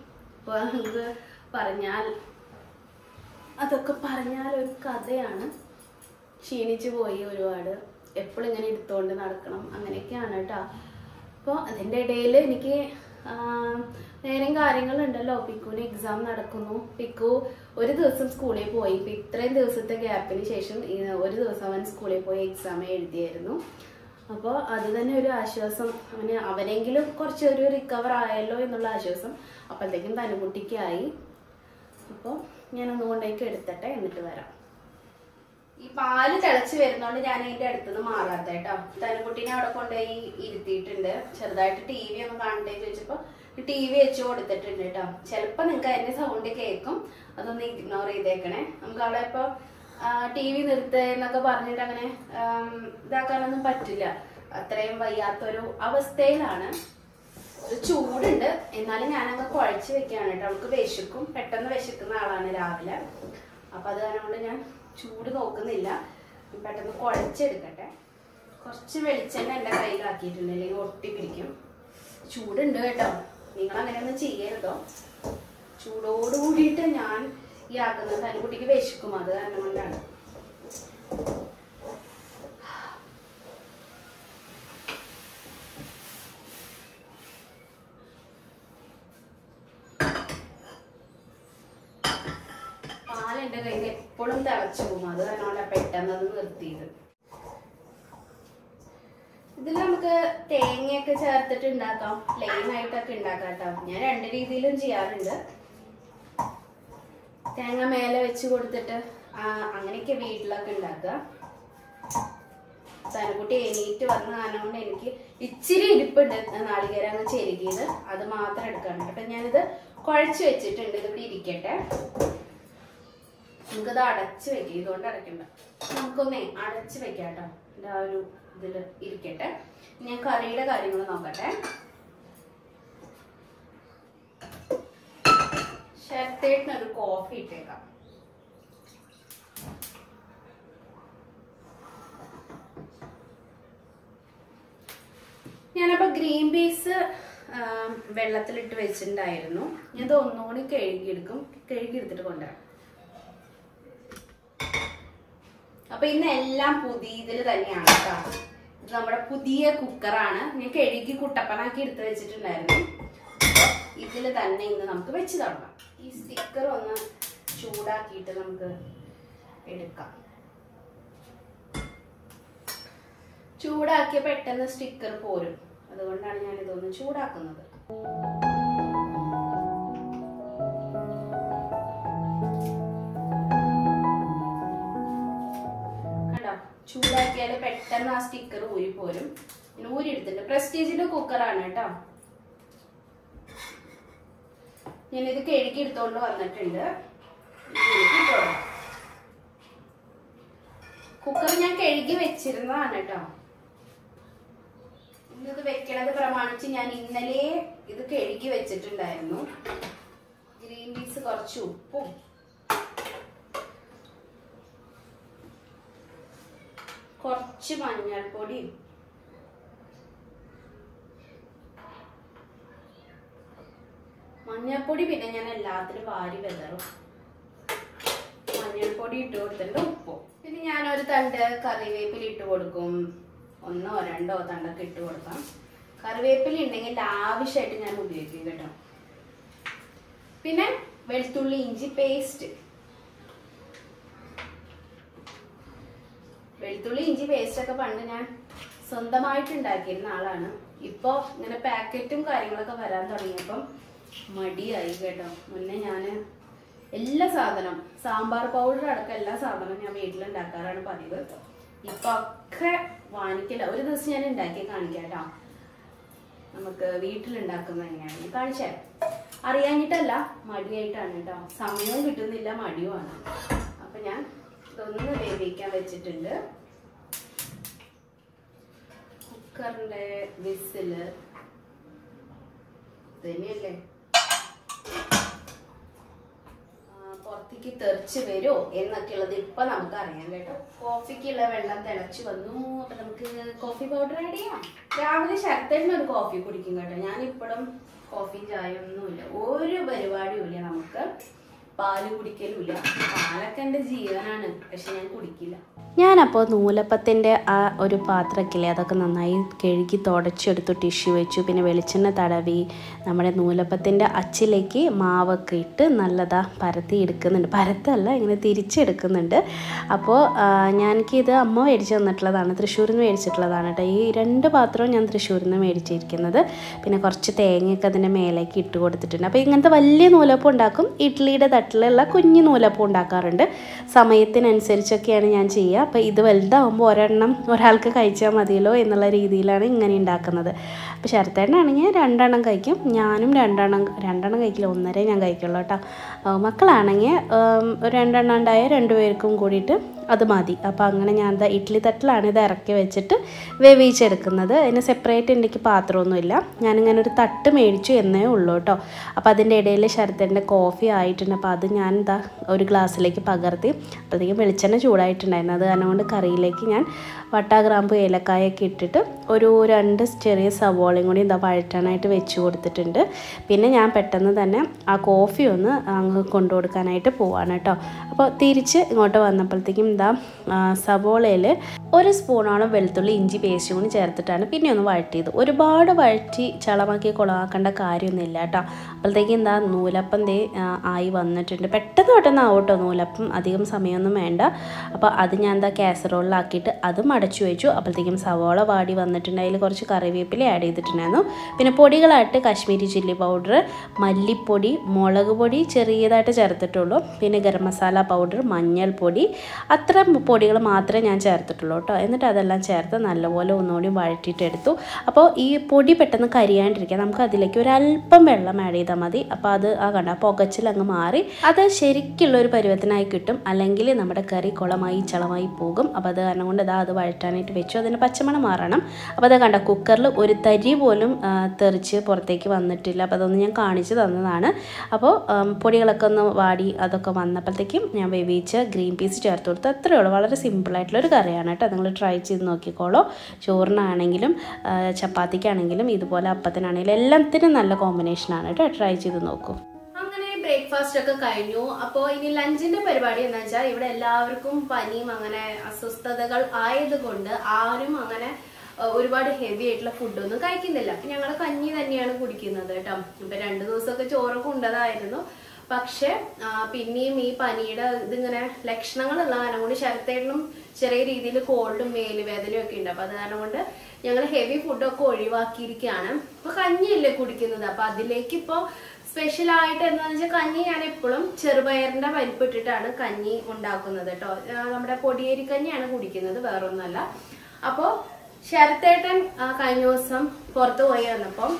അപ്പോൾ നമുക്ക് പറഞ്ഞാൽ അതൊക്കെ പറഞ്ഞാൽ ഒരു കഥയാണ്. ക്ഷീണിച്ചു പോയി ഒരുപാട്, എപ്പോഴും ഇങ്ങനെ എടുത്തുകൊണ്ട് നടക്കണം, അങ്ങനെയൊക്കെയാണ് കേട്ടോ. അപ്പോൾ അതിൻ്റെ ഇടയിൽ എനിക്ക് നേരം കാര്യങ്ങളുണ്ടല്ലോ. പിക്കുവിന് എക്സാം നടക്കുന്നു. പിക്കു ഒരു ദിവസം സ്കൂളിൽ പോയി. ഇപ്പം ഇത്രയും ദിവസത്തെ ഗ്യാപ്പിന് ശേഷം ഒരു ദിവസം അവൻ സ്കൂളിൽ പോയി എക്സാം എഴുതിയായിരുന്നു. അപ്പോൾ അത് തന്നെ ഒരു ആശ്വാസം. അവന് അവനെങ്കിലും കുറച്ചൊരു റിക്കവർ ആയല്ലോ എന്നുള്ള ആശ്വാസം അപ്പോഴത്തേക്കും തനുകുട്ടിക്കായി. അപ്പോൾ ഞാനൊന്നുകൊണ്ടേക്ക് എടുത്തിട്ടെ, എന്നിട്ട് വരാം. ഈ പാല് തിളച്ച് വരുന്നോണ്ട് ഞാൻ അതിന്റെ അടുത്തുനിന്ന് മാറാത്ത കേട്ടോ. തനുകുട്ടീനെ അവിടെ കൊണ്ടുപോയി ഇരുത്തിയിട്ടുണ്ട്. ചെറുതായിട്ട് ടി വി ഒന്ന് കാണട്ടെ ചോദിച്ചപ്പോ ടി വി വെച്ച് കൊടുത്തിട്ടുണ്ട് കേട്ടോ. ചിലപ്പോ നിങ്ങൾക്ക് അതിന്റെ സൗണ്ട് കേൾക്കും, അതൊന്ന് ഇഗ്നോർ ചെയ്തേക്കണേ. നമുക്ക് അവിടെ ഇപ്പൊ ടി വി നിർത്തുക എന്നൊക്കെ പറഞ്ഞിട്ട് അങ്ങനെ ഇതാക്കാനൊന്നും പറ്റില്ല. അത്രയും വയ്യാത്തൊരു അവസ്ഥയിലാണ്. ഒരു ചൂടുണ്ട്, എന്നാലും ഞാനങ്ങ് കുഴച്ച് വെക്കുകയാണ് കേട്ടോ. അവൾക്ക് വിശക്കും, പെട്ടെന്ന് വിശക്കുന്ന ആളാണ് രാവിലെ. അപ്പൊ അത് കാരണം കൊണ്ട് ഞാൻ ചൂട് നോക്കുന്നില്ല, പെട്ടെന്ന് കുഴച്ചെടുക്കട്ടെ. കുറച്ച് വെളിച്ചെണ്ണ എൻ്റെ കയ്യിലാക്കിയിട്ടുണ്ട്, അല്ലെങ്കിൽ ഒട്ടി പിടിക്കും. ചൂടുണ്ട് കേട്ടോ, നിങ്ങൾ അങ്ങനെയൊന്നും ചെയ്യരുതോ. ചൂടോട് കൂടിയിട്ട് ഞാൻ ഈ ആക്കുന്നത്. തനുകുട്ടിക്ക് വിശക്കും, അത് കാരണം കൊണ്ടാണ്. പാലെൻ്റെ കയ്യിൽ എപ്പോഴും തിളച്ചു പോകും, അത് കാരണം പെട്ടെന്ന് അത് നിർത്തിയത്. ഇതിൽ നമുക്ക് തേങ്ങയൊക്കെ ചേർത്തിട്ട് ഉണ്ടാക്കാം, പ്ലെയിൻ ആയിട്ടൊക്കെ ഉണ്ടാക്കാം കേട്ടോ. ഞാൻ രണ്ട് രീതിയിലും ചെയ്യാറുണ്ട്. തേങ്ങ മേലെ വെച്ച് കൊടുത്തിട്ട് അങ്ങനെയൊക്കെ വീട്ടിലൊക്കെ ഉണ്ടാക്കുക. തനുകുട്ടി എണീറ്റ് വന്ന കാരണം കൊണ്ട് എനിക്ക് ഇച്ചിരി ഇരിപ്പുണ്ട് നാളികേരം അങ്ങ് ചെരുകിയത്, അത് മാത്രം എടുക്കാനുണ്ട്. അപ്പൊ ഞാനിത് കുഴച്ച് വെച്ചിട്ടുണ്ട്, ഇതിവിടെ ഇരിക്കട്ടെ. നമുക്കത് അടച്ച് വെക്കാം, ഇതുകൊണ്ട് അടയ്ക്കണ്ട, നമുക്കൊന്നേ അടച്ച് വെക്കാം കേട്ടോ. എൻ്റെ ആ ഒരു ഇതിൽ ഇരിക്കട്ടെ. ഞാൻ കറിയുടെ കാര്യങ്ങൾ നോക്കട്ടെ. ശരത്തേട്ടിനൊരു കോഫി ഇട്ടേക്കാം. ഞാനപ്പോ ഗ്രീൻ പീസ് വെള്ളത്തിലിട്ട് വെച്ചിട്ടുണ്ടായിരുന്നു. ഞാനത് ഒന്നുകൂടി കഴുകിയെടുക്കും, കഴുകിയെടുത്തിട്ട് കൊണ്ടുവരാം. അപ്പൊ ഇന്ന് എല്ലാം പുതിയതിൽ തന്നെയാണ് കേട്ടോ. ഇത് നമ്മുടെ പുതിയ കുക്കറാണ്. ഞാൻ കഴുകി കുട്ടപ്പനാക്കി എടുത്ത് വെച്ചിട്ടുണ്ടായിരുന്നു. ഇതിൽ തന്നെ ഇന്ന് നമുക്ക് വെച്ച് തുടങ്ങാം. ഈ സ്റ്റിക്കർ ഒന്ന് ചൂടാക്കിയിട്ട് നമുക്ക് എടുക്കാം. ചൂടാക്കിയ പെട്ടെന്ന് സ്റ്റിക്കർ പോരും, അതുകൊണ്ടാണ് ഞാൻ ഇതൊന്ന് ചൂടാക്കുന്നത്. ചൂടാക്കിയാൽ പെട്ടെന്ന് ആ സ്റ്റിക്കർ ഊരി പോരും. പിന്നെ ഊരി എടുത്തിട്ട് പ്രസ്റ്റീജിന്റെ കുക്കറാണ് കേട്ടോ. ഞാനിത് കഴുകി എടുത്തോണ്ട് വന്നിട്ടുണ്ട്. കുക്കർ ഞാൻ കഴുകി വെച്ചിരുന്നതാണ് കേട്ടോ. ഇന്നത് വെക്കണത് പ്രമാണിച്ച് ഞാൻ ഇന്നലെ ഇത് കഴുകി വെച്ചിട്ടുണ്ടായിരുന്നു. ഗ്രീൻ പീസ്, കുറച്ച് ഉപ്പും കുറച്ച് മഞ്ഞൾപ്പൊടി, മഞ്ഞൾപ്പൊടി പിന്നെ ഞാൻ എല്ലാത്തിലും വാരി വെതറും. മഞ്ഞൾപ്പൊടി ഇട്ട് കൊടുത്തിട്ട് ഉപ്പും. പിന്നെ ഞാനൊരു തണ്ട് കറിവേപ്പില ഇട്ട് കൊടുക്കും. ഒന്നോ രണ്ടോ തണ്ടൊക്കെ ഇട്ട് കൊടുക്കാം. കറിവേപ്പില ഉണ്ടെങ്കിൽ ലാവിഷായിട്ട് ഞാൻ ഉപയോഗിക്കും കേട്ടോ. പിന്നെ വെളുത്തുള്ളി ഇഞ്ചി പേസ്റ്റ്. വെളുത്തുള്ളി ഇഞ്ചി പേസ്റ്റ് ഒക്കെ പണ്ട് ഞാൻ സ്വന്തമായിട്ട് ഉണ്ടാക്കിയിരുന്ന ആളാണ്. ഇപ്പൊ ഇങ്ങനെ പാക്കറ്റും കാര്യങ്ങളൊക്കെ വരാൻ തുടങ്ങിയപ്പം മടിയായി കേട്ടോ. മുന്നേ ഞാൻ എല്ലാ സാധനം, സാമ്പാർ പൗഡർ അടക്കം എല്ലാ സാധനവും ഞാൻ വീട്ടിലുണ്ടാക്കാറാണ് പതിവ്. ഇപ്പൊ ഒക്കെ വാങ്ങിക്കില്ല. ഒരു ദിവസം ഞാൻ ഉണ്ടാക്കി കാണിക്കാം കേട്ടോ. നമുക്ക് വീട്ടിലുണ്ടാക്കുന്ന എങ്ങനെയാണ് കാണിച്ചേ. അറിയാഞ്ഞിട്ടല്ല, മടിയായിട്ടാണ് കേട്ടോ. സമയവും കിട്ടുന്നില്ല, മടിയുമാണ്. അപ്പൊ ഞാൻ ഇതൊന്ന് വേവിക്കാൻ വെച്ചിട്ടുണ്ട്. കുക്കറിന്റെ വിസില് തന്നെയല്ലേ, പുറത്തേക്ക് തെറിച്ച് വരുമോ എന്നൊക്കെ ഉള്ളത് ഇപ്പൊ നമുക്ക് അറിയാം കേട്ടോ. കോഫിക്കുള്ള വെള്ളം തിളച്ചു വന്നു. അപ്പൊ നമുക്ക് കോഫി പൗഡർ ആഡ് ചെയ്യാം. രാവിലെ ശരത്തേന് ഒരു കോഫി കുടിക്കും കേട്ടോ. ഞാനിപ്പോഴും കോഫിയും ചായ ഒന്നുമില്ല, ഒരു പരിപാടിയും ഇല്ല. നമുക്ക് പാല് കുടിക്കലുമില്ല. പാലൊക്കെ എൻ്റെ ജീവനാണ്, പക്ഷെ ഞാൻ കുടിക്കില്ല. ഞാനപ്പോൾ നൂലപ്പത്തിൻ്റെ ആ ഒരു പാത്രമൊക്കെ അതൊക്കെ നന്നായി കഴുകി തുടച്ചെടുത്തു, ടിഷ്യൂ വെച്ചു, പിന്നെ വെളിച്ചെണ്ണ തടവി നമ്മുടെ നൂലപ്പത്തിൻ്റെ അച്ചിലേക്ക് മാവൊക്കെ ഇട്ട് നല്ലതാ പരത്തി എടുക്കുന്നുണ്ട്. പരത്തല്ല, ഇങ്ങനെ തിരിച്ചെടുക്കുന്നുണ്ട്. അപ്പോൾ ഞാനിത് അമ്മ മേടിച്ച് തന്നിട്ടുള്ളതാണ്, തൃശ്ശൂരിൽ നിന്ന് മേടിച്ചിട്ടുള്ളതാണ് കേട്ടോ. ഈ രണ്ട് പാത്രവും ഞാൻ തൃശ്ശൂരിൽ നിന്ന് മേടിച്ചിരിക്കുന്നത്. പിന്നെ കുറച്ച് തേങ്ങയൊക്കെ അതിൻ്റെ മേലേക്ക് ഇട്ട് കൊടുത്തിട്ടുണ്ട്. അപ്പോൾ ഇങ്ങനത്തെ വലിയ നൂലപ്പം ഉണ്ടാക്കും, ഇഡ്ഡലിയുടെ തട്ടിലുള്ള കുഞ്ഞു നൂലപ്പം ഉണ്ടാക്കാറുണ്ട്. സമയത്തിനനുസരിച്ചൊക്കെയാണ് ഞാൻ ചെയ്യുക. അപ്പോൾ ഇത് വലുതാവുമ്പോൾ ഒരെണ്ണം ഒരാൾക്ക് കഴിച്ചാൽ മതിയല്ലോ എന്നുള്ള രീതിയിലാണ് ഇങ്ങനെ ഉണ്ടാക്കുന്നത്. അപ്പോൾ ശരത്തേട്ടനാണെങ്കിൽ രണ്ടെണ്ണം കഴിക്കും, ഞാനും രണ്ടെണ്ണം രണ്ടെണ്ണം കഴിക്കില്ല, ഒന്നരേ ഞാൻ കഴിക്കുള്ളൂ കേട്ടോ. മക്കളാണെങ്കിൽ ഒരു രണ്ടെണ്ണം ഉണ്ടായ രണ്ടുപേർക്കും കൂടിയിട്ട് അത് മതി. അപ്പോൾ അങ്ങനെ ഞാൻ എന്താ ഇഡ്ഡലി തട്ടിലാണ് ഇത് ഇറക്കി വെച്ചിട്ട് വേവിച്ചെടുക്കുന്നത്. അതിന് സെപ്പറേറ്റ് എനിക്ക് പാത്രമൊന്നുമില്ല, ഞാനിങ്ങനെ ഒരു തട്ട് മേടിച്ചു എന്നേ ഉള്ളൂ കേട്ടോ. അപ്പോൾ അതിൻ്റെ ഇടയിൽ ശരത്തേൻ്റെ കോഫി ആയിട്ടുണ്ട്. അപ്പോൾ അത് ഞാൻ എന്താ ഒരു ഗ്ലാസ്സിലേക്ക് പകർത്തി, അപ്പോഴത്തേക്കും വെളിച്ചെണ്ണ ചൂടായിട്ടുണ്ടായിരുന്നു. അത് കാരണം കൊണ്ട് കറിയിലേക്ക് ഞാൻ വട്ട ഗ്രാമ്പു ഏലക്കായൊക്കെ ഇട്ടിട്ട് ഒരു രണ്ട് ചെറിയ സവോളയും കൂടി എന്താ വഴറ്റാനായിട്ട് വെച്ച് കൊടുത്തിട്ടുണ്ട്. പിന്നെ ഞാൻ പെട്ടെന്ന് തന്നെ ആ കോഫി ഒന്ന് അങ്ങ് കൊണ്ടു കൊടുക്കാനായിട്ട് പോവാണ് കേട്ടോ. അപ്പോൾ തിരിച്ച് ഇങ്ങോട്ട് വന്നപ്പോഴത്തേക്കും എന്താ സവോളയിൽ ഒരു സ്പൂണോളം വെളുത്തുള്ളി ഇഞ്ചി പേസ്റ്റും കൂടി ചേർത്തിട്ടാണ് പിന്നെ ഒന്ന് വഴറ്റിയത്. ഒരുപാട് വഴറ്റി ചളമാക്കി കുളമാക്കേണ്ട കാര്യമൊന്നുമില്ല കേട്ടോ. അപ്പോഴത്തേക്കും എന്താ നൂലപ്പം ദേ ആയി വന്നിട്ടുണ്ട്. പെട്ടെന്ന് പെട്ടെന്ന് ആവും കേട്ടോ നൂലപ്പം, അധികം സമയമൊന്നും വേണ്ട. അപ്പോൾ അത് ഞാൻ എന്താ കാസറോളിലാക്കിയിട്ട് അതും അടച്ചു വെച്ചു. അപ്പോഴത്തേക്കും സവോള വാടി വന്നിട്ടുണ്ട്. അതിൽ കുറച്ച് കറിവേപ്പില ആഡ് ചെയ്തിട്ടുണ്ടായിരുന്നു. പിന്നെ പൊടികളായിട്ട് കാശ്മീരി ചില്ലി പൗഡർ, മല്ലിപ്പൊടി, മുളക് പൊടി ചെറിയതായിട്ട് ചേർത്തിട്ടുള്ളൂ. പിന്നെ ഗരം മസാല പൗഡർ, മഞ്ഞൾപ്പൊടി, അത്ര പൊടികൾ മാത്രമേ ഞാൻ ചേർത്തിട്ടുള്ളൂ കേട്ടോ. എന്നിട്ട് അതെല്ലാം ചേർത്ത് നല്ലപോലെ ഒന്നുകൂടി വഴറ്റിയിട്ടെടുത്തു. അപ്പോൾ ഈ പൊടി പെട്ടെന്ന് കരിയാണ്ടിരിക്കുക, നമുക്ക് അതിലേക്ക് ഒരല്പം വെള്ളം ആഡ് ചെയ്താൽ മതി. അപ്പോൾ അത് ആ കണ്ട പുകച്ചിലങ്ങ് മാറി അത് ശരിക്കുള്ളൊരു പരുവത്തിനായി കിട്ടും. അല്ലെങ്കിൽ നമ്മുടെ കറി കുളമായി ചളമായി പോകും. അപ്പോൾ അത് കാരണം കൊണ്ട് ഇതാ അത് വഴറ്റാനായിട്ട് വെച്ചു. അതിന് പച്ചമണം മാറണം. അപ്പോൾ അത് കണ്ട കുക്കറിൽ ഒരു തരി പോലും തെറിച്ച് പുറത്തേക്ക് വന്നിട്ടില്ല. അപ്പോൾ അതൊന്ന് ഞാൻ കാണിച്ചു തന്നതാണ്. അപ്പോൾ പൊടികളൊക്കെ ഒന്ന് വാടി അതൊക്കെ വന്നപ്പോഴത്തേക്കും ഞാൻ വേവിച്ച ഗ്രീൻ പീസ് ചേർത്ത് കൊടുത്തു. അത്രയേ ഉള്ളൂ. വളരെ സിമ്പിളായിട്ടുള്ളൊരു കറിയാണ് കേട്ടോ. നിങ്ങൾ ട്രൈ ചെയ്ത് നോക്കിക്കോളൂ. ചോറിനാണെങ്കിലും ചപ്പാത്തിക്കാണെങ്കിലും ഇതുപോലെ അപ്പത്തിനാണെങ്കിലും എല്ലാത്തിനും നല്ല കോമ്പിനേഷനാണ് കേട്ടോ. ട്രൈ ചെയ്ത് നോക്കൂ. ബ്രേക്ക്ഫാസ്റ്റ് ഒക്കെ കഴിഞ്ഞു. അപ്പോൾ ഇനി ലഞ്ചിന്റെ പരിപാടി എന്താ വെച്ചാൽ ഇവിടെ എല്ലാവർക്കും പനിയും അങ്ങനെ അസ്വസ്ഥതകൾ ആയതുകൊണ്ട് ആരും അങ്ങനെ ഒരുപാട് ഹെവി ആയിട്ടുള്ള ഫുഡൊന്നും കഴിക്കുന്നില്ല. അപ്പൊ ഞങ്ങൾ കഞ്ഞി തന്നെയാണ് കുടിക്കുന്നത് കേട്ടോ. ഇപ്പൊ രണ്ടു ദിവസമൊക്കെ ചോറൊക്കെ ഉണ്ടതായിരുന്നു. പക്ഷെ പിന്നെയും ഈ പനിയുടെ ഇതിങ്ങനെ ലക്ഷണങ്ങളുള്ള കാരണം കൊണ്ട് ശരത്തേട്ടനും ചെറിയ രീതിയിൽ കോൾഡും മേലുവേദനയും ഒക്കെ ഉണ്ട്. അപ്പൊ അത് കാരണം കൊണ്ട് ഞങ്ങൾ ഹെവി ഫുഡൊക്കെ ഒഴിവാക്കിയിരിക്കുകയാണ്. അപ്പൊ കഞ്ഞിയല്ലേ കുടിക്കുന്നത്. അപ്പൊ അതിലേക്ക് ഇപ്പൊ സ്പെഷ്യലായിട്ട് എന്താണെന്ന് വെച്ചാൽ കഞ്ഞി ഞാൻ എപ്പോഴും ചെറുപയറിന്റെ പരിപ്പ് ഇട്ടിട്ടാണ് കഞ്ഞി ഉണ്ടാക്കുന്നത് കേട്ടോ. നമ്മുടെ പൊടിയേരി കഞ്ഞിയാണ് കുടിക്കുന്നത്, വേറൊന്നുമല്ല. അപ്പോ ശരത്തേട്ടൻ കഴിഞ്ഞ ദിവസം പുറത്തു പോയി വന്നപ്പം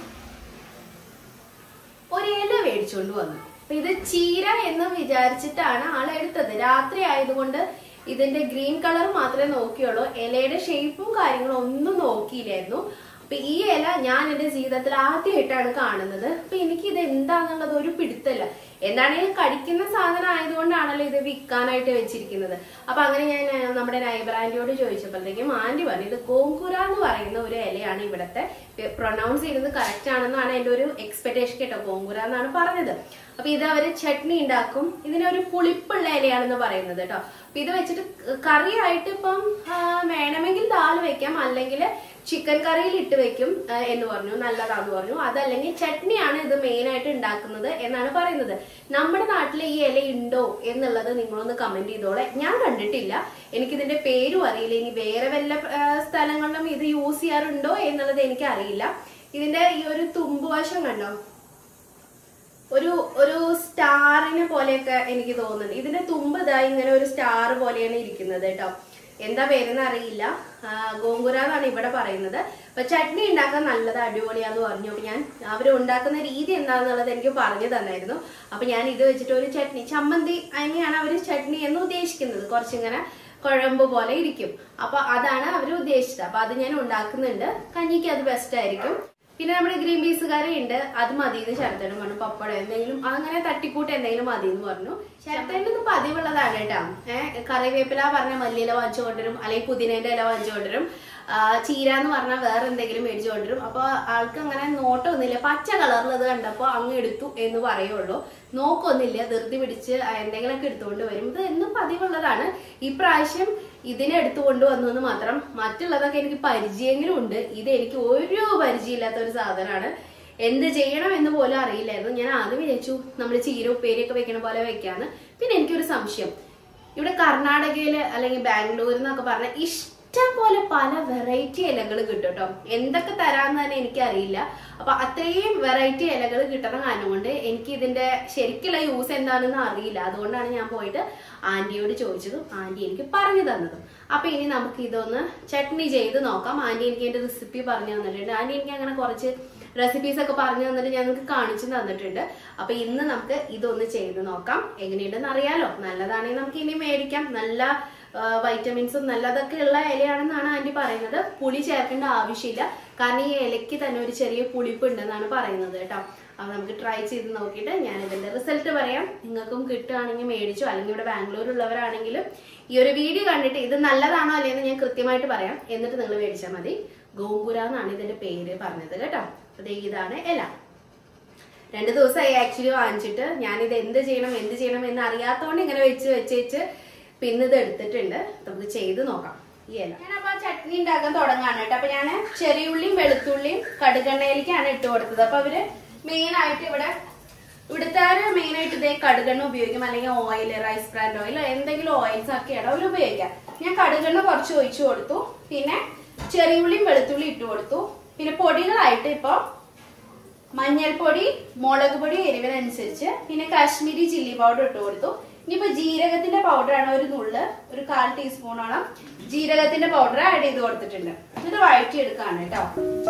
ഒരു ഇല മേടിച്ചുകൊണ്ട് വന്നു. അപ്പൊ ഇത് ചീര എന്ന് വിചാരിച്ചിട്ടാണ് ആളെടുത്തത്. രാത്രി ആയതുകൊണ്ട് ഇതിന്റെ ഗ്രീൻ കളർ മാത്രമേ നോക്കിയുള്ളൂ, ഇലയുടെ ഷേപ്പും കാര്യങ്ങളും ഒന്നും നോക്കിയില്ലായിരുന്നു. അപ്പൊ ഈ ഇല ഞാൻ എന്റെ ജീവിതത്തിൽ ആദ്യമായിട്ടാണ് കാണുന്നത്. അപ്പൊ എനിക്ക് ഇത് എന്താന്നുള്ളത് ഒരു പിടുത്തല്ല. എന്താണെങ്കിലും കടിക്കുന്ന സാധനം ആയതുകൊണ്ടാണല്ലോ ഇത് വിൽക്കാനായിട്ട് വെച്ചിരിക്കുന്നത്. അപ്പൊ അങ്ങനെ ഞാൻ നമ്മുടെ നൈബർ ആന്റിയോട് ചോദിച്ചപ്പോഴത്തേക്കും ആന്റി പറഞ്ഞു ഇത് ഗോങ്കുര എന്ന് പറയുന്ന ഒരു ഇലയാണ്. ഇവിടത്തെ പ്രൊനൗൺസ് ചെയ്യുന്നത് കറക്റ്റ് ആണെന്നാണ് എന്റെ ഒരു എക്സ്പെക്ടേഷൻ കേട്ടോ. ഗോങ്കുര എന്നാണ് പറഞ്ഞത്. അപ്പൊ ഇത് അവര് ചട്നി ഉണ്ടാക്കും. ഇതിനൊരു പുളിപ്പുള്ള ഇലയാണെന്ന് പറയുന്നത് കേട്ടോ. അപ്പൊ ഇത് വെച്ചിട്ട് കറിയായിട്ട് ഇപ്പം വേണമെങ്കിൽ ദാൽ വെക്കാം, അല്ലെങ്കിൽ ചിക്കൻ കറിയിൽ ഇട്ട് വെക്കും എന്ന് പറഞ്ഞു. നല്ലതാന്ന് പറഞ്ഞു. അതല്ലെങ്കിൽ ചട്നിയാണ് ഇത് മെയിൻ ആയിട്ട് ഉണ്ടാക്കുന്നത് എന്നാണ് പറയുന്നത്. നമ്മുടെ നാട്ടിലെ ഈ ഇല ഉണ്ടോ എന്നുള്ളത് നിങ്ങളൊന്ന് കമന്റ് ചെയ്തോളെ. ഞാൻ കണ്ടിട്ടില്ല, എനിക്കിതിന്റെ പേരും അറിയില്ല. ഇനി വേറെ വല്ല സ്ഥലങ്ങളിലും ഇത് യൂസ് ചെയ്യാറുണ്ടോ എന്നുള്ളത് എനിക്ക് അറിയില്ല. ഇതിന്റെ ഈ ഒരു തുമ്പുവശം കണ്ടോ, ഒരു ഒരു സ്റ്റാറിനെ പോലെയൊക്കെ എനിക്ക് തോന്നുന്നുണ്ട്. ഇതിന്റെ തുമ്പ് ഇതാ ഇങ്ങനെ ഒരു സ്റ്റാർ പോലെയാണ് ഇരിക്കുന്നത് കേട്ടോ. എന്താ പേരെന്ന് അറിയില്ല. ഗോങ്കുര എന്നാണ് ഇവിടെ പറയുന്നത്. അപ്പൊ ചട്നി ഉണ്ടാക്കാൻ നല്ലത് അടിപൊളിയാന്ന് പറഞ്ഞു. അപ്പൊ ഞാൻ അവർ ഉണ്ടാക്കുന്ന രീതി എന്താണെന്നുള്ളത് എനിക്ക് പറഞ്ഞു തന്നായിരുന്നു. അപ്പൊ ഞാൻ ഇത് വെച്ചിട്ട് ഒരു ചട്നി, ചമ്മന്തി അതിനെയാണ് അവർ ചട്നി എന്ന് ഉദ്ദേശിക്കുന്നത്. കുറച്ചിങ്ങനെ കുഴമ്പ് പോലെ ഇരിക്കും. അപ്പൊ അതാണ് അവർ ഉദ്ദേശിച്ചത്. അപ്പൊ അത് ഞാൻ ഉണ്ടാക്കുന്നുണ്ട്. കഞ്ഞിക്ക് അത് ബെസ്റ്റ് ആയിരിക്കും. പിന്നെ നമ്മുടെ ഗ്രീൻ പീസ് കറി ഉണ്ട്, അത് മതിയെന്ന് ശരത്തേനും പറഞ്ഞു. പപ്പടം എന്തെങ്കിലും അങ്ങനെ തട്ടിക്കൂട്ട് എന്തെങ്കിലും മതിയെന്ന് പറഞ്ഞു. ശരത്തേൻ്റെ ഇത് പതിവുള്ളതാണ് കേട്ടോ. ഏഹ് കറിവേപ്പില പറഞ്ഞ മല്ലിയില വാങ്ങിച്ചു കൊണ്ടുവരും, അല്ലെങ്കിൽ പുതിനേന്റെ ഇല വാങ്ങിച്ചു കൊണ്ടുവരും. ചീര എന്ന് പറഞ്ഞാൽ വേറെ എന്തെങ്കിലും മേടിച്ചു കൊണ്ടുവരും. അപ്പോൾ ആൾക്ക് അങ്ങനെ നോട്ടമൊന്നുമില്ല, പച്ച കളറിലത് കണ്ടപ്പോൾ അങ്ങ് എടുത്തു എന്ന് പറയുള്ളൂ, നോക്കൊന്നുമില്ല, ധൃതി പിടിച്ച് എന്തെങ്കിലുമൊക്കെ എടുത്തുകൊണ്ട് വരും. ഇത് എന്നും പതിവുള്ളതാണ്. ഇപ്രാവശ്യം ഇതിനെ എടുത്തുകൊണ്ട് വന്നു എന്ന് മാത്രം, മറ്റുള്ളതൊക്കെ എനിക്ക് പരിചയങ്ങളും ഉണ്ട്. ഇത് എനിക്ക് ഒരു പരിചയമില്ലാത്ത ഒരു സാധനമാണ്. എന്ത് ചെയ്യണം എന്ന് പോലും അറിയില്ലായിരുന്നു. ഞാൻ ആദ്യം വിചാരിച്ചു നമ്മൾ ചീര ഉപ്പേരിയൊക്കെ വെക്കണ പോലെ വെക്കാന്ന്. പിന്നെ എനിക്കൊരു സംശയം, ഇവിടെ കർണാടകയില് അല്ലെങ്കിൽ ബാംഗ്ലൂരിൽ നിന്നൊക്കെ പറഞ്ഞ ഇഷ്ടം പോലെ പല വെറൈറ്റി ഇലകൾ കിട്ടും കേട്ടോ. എന്തൊക്കെ തരാന്ന് തന്നെ എനിക്കറിയില്ല. അപ്പൊ അത്രയും വെറൈറ്റി ഇലകൾ കിട്ടുന്ന കാരണം കൊണ്ട് എനിക്ക് ഇതിന്റെ ശരിക്കുള്ള യൂസ് എന്താണെന്ന് അറിയില്ല. അതുകൊണ്ടാണ് ഞാൻ പോയിട്ട് ആന്റിയോട് ചോദിച്ചതും ആന്റി എനിക്ക് പറഞ്ഞു തന്നതും. അപ്പൊ ഇനി നമുക്ക് ഇതൊന്ന് ചട്നി ചെയ്ത് നോക്കാം. ആന്റി എനിക്ക് എന്റെ റെസിപ്പി പറഞ്ഞു തന്നിട്ടുണ്ട്. ആന്റി എനിക്ക് അങ്ങനെ കുറച്ച് റെസിപ്പീസ് ഒക്കെ പറഞ്ഞു തന്നിട്ട് ഞങ്ങൾക്ക് കാണിച്ചു തന്നിട്ടുണ്ട്. അപ്പൊ ഇന്ന് നമുക്ക് ഇതൊന്ന് ചെയ്ത് നോക്കാം. എങ്ങനെയുണ്ടെന്ന് അറിയാലോ. നല്ലതാണെങ്കിൽ നമുക്ക് ഇനി മേടിക്കാം. നല്ല വൈറ്റമിൻസും നല്ലതൊക്കെ ഉള്ള ഇലയാണെന്നാണ് ആന്റി പറയുന്നത്. പുളി ചേർക്കേണ്ട ആവശ്യമില്ല, കാരണം ഈ ഇലയ്ക്ക് തന്നെ ഒരു ചെറിയ പുളിപ്പ് ഉണ്ടെന്നാണ് പറയുന്നത് കേട്ടോ. അപ്പൊ നമുക്ക് ട്രൈ ചെയ്ത് നോക്കിയിട്ട് ഞാൻ ഇതിന്റെ റിസൾട്ട് പറയാം. നിങ്ങൾക്കും കിട്ടുകയാണെങ്കിൽ മേടിച്ചോ, അല്ലെങ്കിൽ ഇവിടെ ബാംഗ്ലൂരുള്ളവരാണെങ്കിലും ഈ ഒരു വീഡിയോ കണ്ടിട്ട് ഇത് നല്ലതാണോ അല്ലെന്ന് ഞാൻ കൃത്യമായിട്ട് പറയാം, എന്നിട്ട് നിങ്ങൾ മേടിച്ചാൽ മതി. ഗോങ്കുര എന്നാണ് ഇതിന്റെ പേര് പറഞ്ഞത് കേട്ടോ. അപ്പൊ ഇതാണ് ഇല. രണ്ടു ദിവസമായി ആക്ച്വലി വാങ്ങിച്ചിട്ട്. ഞാനിത് എന്ത് ചെയ്യണം എന്ത് ചെയ്യണം എന്ന് അറിയാത്തോണ്ട് ഇങ്ങനെ വെച്ച് വെച്ച് വെച്ച് പിന്നെ ഇത് എടുത്തിട്ടുണ്ട്. നമുക്ക് ചെയ്ത് നോക്കാം ഈ ഇല. ഞാനപ്പോ ചട്നി ഉണ്ടാക്കാൻ തുടങ്ങാണ് കേട്ടോ. അപ്പൊ ഞാൻ ചെറിയുള്ളിയും വെളുത്തുള്ളിയും കടുകെണ്ണയിലേക്കാണ് ഇട്ട് കൊടുത്തത്. അപ്പൊ അവര് മെയിൻ ആയിട്ട് ഇവിടെ ഇവിടുത്തെ മെയിൻ ആയിട്ട് ഇതേ കടുകെണ്ണ ഉപയോഗിക്കും, അല്ലെങ്കിൽ ഓയിൽ, റൈസ് ബ്രാൻഡ് ഓയിൽ, എന്തെങ്കിലും ഓയിൽസ് ഒക്കെയാണ് അവർ ഉപയോഗിക്കാം. ഞാൻ കടുകെണ്ണ കുറച്ച് ഒഴിച്ചു കൊടുത്തു, പിന്നെ ചെറിയുള്ളിയും വെളുത്തുള്ളി ഇട്ട് കൊടുത്തു. പിന്നെ പൊടികളായിട്ട് ഇപ്പൊ മഞ്ഞൾപ്പൊടി, മുളക് പൊടി എരിവിനനുസരിച്ച്, പിന്നെ കാശ്മീരി ചില്ലി പൗഡർ ഇട്ട് കൊടുത്തു. ഇനിയിപ്പോ ജീരകത്തിന്റെ പൗഡർ ആണ് ഒരു നുള്ള്, ഒരു കാൽ ടീസ്പൂണോളം ജീരകത്തിന്റെ പൗഡർ ആഡ് ചെയ്ത് കൊടുത്തിട്ടുണ്ട്. ഇത് വഴറ്റി എടുക്കാണ് കേട്ടോ.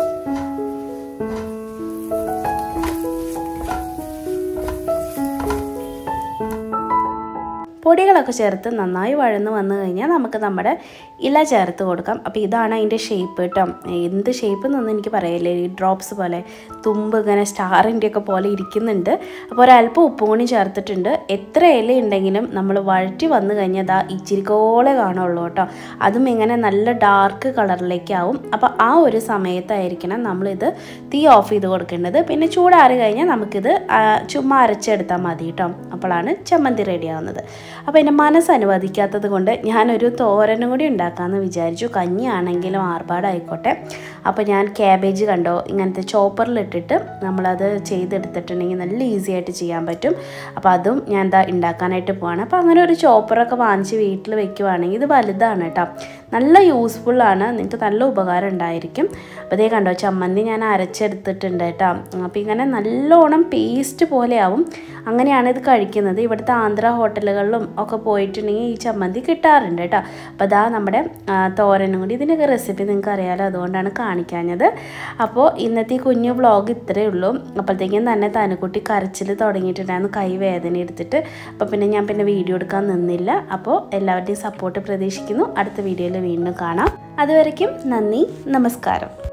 പൊടികളൊക്കെ ചേർത്ത് നന്നായി വഴന്ന് വന്നു കഴിഞ്ഞാൽ നമുക്ക് നമ്മുടെ ഇല ചേർത്ത് കൊടുക്കാം. അപ്പോൾ ഇതാണ് അതിൻ്റെ ഷേപ്പ് കേട്ടോ. എന്ത് ഷേപ്പ് എന്നൊന്നും എനിക്ക് പറയില്ലേ, ഈ ഡ്രോപ്സ് പോലെ തുമ്പ് ഇങ്ങനെ സ്റ്റാറിൻ്റെ ഒക്കെ പോലെ ഇരിക്കുന്നുണ്ട്. അപ്പോൾ ഒരല്പം ഉപ്പും കൂടി ചേർത്തിട്ടുണ്ട്. എത്ര ഇല ഉണ്ടെങ്കിലും നമ്മൾ വഴറ്റി വന്നു കഴിഞ്ഞാൽ ദാ ഇച്ചിരിക്കോളെ കാണുള്ളൂ കേട്ടോ. അതും ഇങ്ങനെ നല്ല ഡാർക്ക് കളറിലേക്കാവും. അപ്പോൾ ആ ഒരു സമയത്തായിരിക്കണം നമ്മളിത് തീ ഓഫ് ചെയ്ത് കൊടുക്കേണ്ടത്. പിന്നെ ചൂടാറി കഴിഞ്ഞാൽ നമുക്കിത് ചുമ്മാ അരച്ചെടുത്താൽ മതി കേട്ടോ. അപ്പോഴാണ് ചമ്മന്തി റെഡി ആവുന്നത്. അപ്പോൾ എൻ്റെ മനസ്സ് അനുവദിക്കാത്തത് കൊണ്ട് ഞാനൊരു തോരനും കൂടി ഉണ്ടാക്കാമെന്ന് വിചാരിച്ചു. കഞ്ഞിയാണെങ്കിലും ആർഭാടായിക്കോട്ടെ. അപ്പോൾ ഞാൻ ക്യാബേജ് കണ്ടോ ഇങ്ങനത്തെ ചോപ്പറിലിട്ടിട്ട് നമ്മളത് ചെയ്തെടുത്തിട്ടുണ്ടെങ്കിൽ നല്ല ഈസി ആയിട്ട് ചെയ്യാൻ പറ്റും. അപ്പോൾ അതും ഞാൻ എന്താ ഉണ്ടാക്കാനായിട്ട് പോവാണ്. അപ്പോൾ അങ്ങനെ ഒരു ചോപ്പറൊക്കെ വാങ്ങിച്ച് വീട്ടിൽ വെക്കുവാണെങ്കിൽ ഇത് വലുതാണ് കേട്ടോ, നല്ല യൂസ്ഫുള്ളാണ്, നിങ്ങൾക്ക് നല്ല ഉപകാരം ഉണ്ടായിരിക്കും. അപ്പോൾ ഇതേ കണ്ടോ ചമ്മന്തി ഞാൻ അരച്ചെടുത്തിട്ടുണ്ട് കേട്ടോ. അപ്പോൾ ഇങ്ങനെ നല്ലോണം പേസ്റ്റ് പോലെ ആവും. അങ്ങനെയാണ് ഇത് കഴിക്കുന്നത്. ഇവിടുത്തെ ആന്ധ്ര ഹോട്ടലുകളിലും ഒക്കെ പോയിട്ടുണ്ടെങ്കിൽ ഈ ചമ്മന്തി കിട്ടാറുണ്ട് കേട്ടോ. അപ്പോൾ അതാ നമ്മുടെ തോരനും കൂടി, ഇതിൻ്റെയൊക്കെ റെസിപ്പി നിങ്ങൾക്ക് അറിയാമല്ലോ, അതുകൊണ്ടാണ് കാണിക്കാഞ്ഞത്. അപ്പോൾ ഇന്നത്തെ ഈ കുഞ്ഞു വ്ളോഗ് ഇത്രയേ ഉള്ളൂ. അപ്പോഴത്തേക്കും തന്നെ തനുക്കുട്ടി കരച്ചിൽ തുടങ്ങിയിട്ടുണ്ടായിരുന്നു, കൈ വേദന എടുത്തിട്ട്. അപ്പോൾ പിന്നെ ഞാൻ പിന്നെ വീഡിയോ എടുക്കാൻ നിന്നില്ല. അപ്പോൾ എല്ലാവരുടെയും സപ്പോർട്ട് പ്രതീക്ഷിക്കുന്നു. അടുത്ത വീഡിയോയിൽ വീണ്ടും കാണാം. അതുവരയ്ക്കും നന്ദി, നമസ്കാരം.